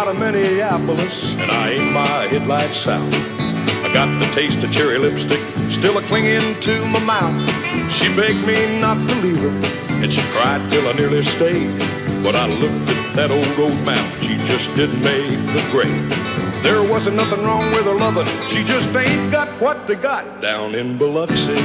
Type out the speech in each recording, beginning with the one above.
out of Minneapolis, and I aimed my headlights south. I got the taste of cherry lipstick still a-clinging to my mouth. She begged me not to leave her, and she cried till I nearly stayed. But I looked at that old road map, she just didn't make the grade. There wasn't nothing wrong with her loving, she just ain't got what they got down in Biloxi.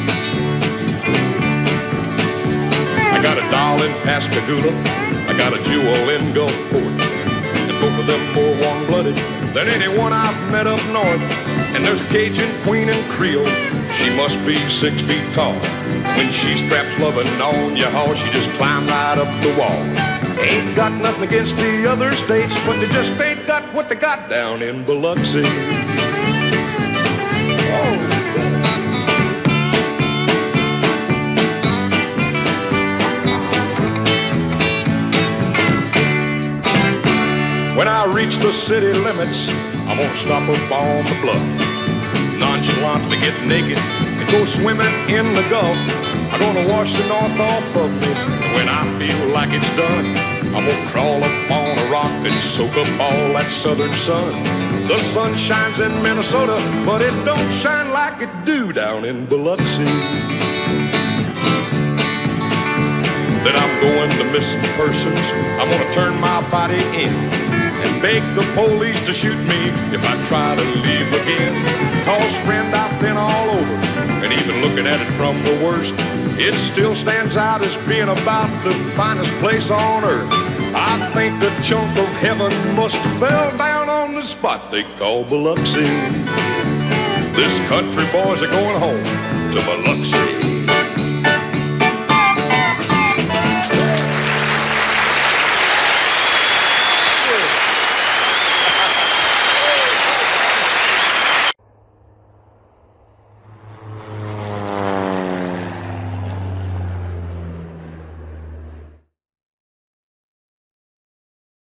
I got a doll in Pascagoula, I got a jewel in Gulfport, and both of them more warm-blooded than anyone I've met up north. And there's a Cajun queen in Creole, she must be 6 feet tall. When she straps loving on your horse, she just climb right up the wall. Ain't got nothing against the other states, but they just ain't got what they got down in Biloxi. Oh. When I reach the city limits, I'm gonna stop up on the bluff, nonchalantly get naked and go swimming in the Gulf. I'm gonna wash the north off of me, and when I feel like it's done, I'm gonna crawl up on a rock and soak up all that southern sun. The sun shines in Minnesota, but it don't shine like it do down in Biloxi. Then I'm going to missing persons, I'm gonna turn my body in and beg the police to shoot me if I try to leave again. 'Cause friend, I've been all over, and even looking at it from the worst, it still stands out as being about the finest place on earth. I think a chunk of heaven must have fell down on the spot they call Biloxi. This country boys are going home to Biloxi.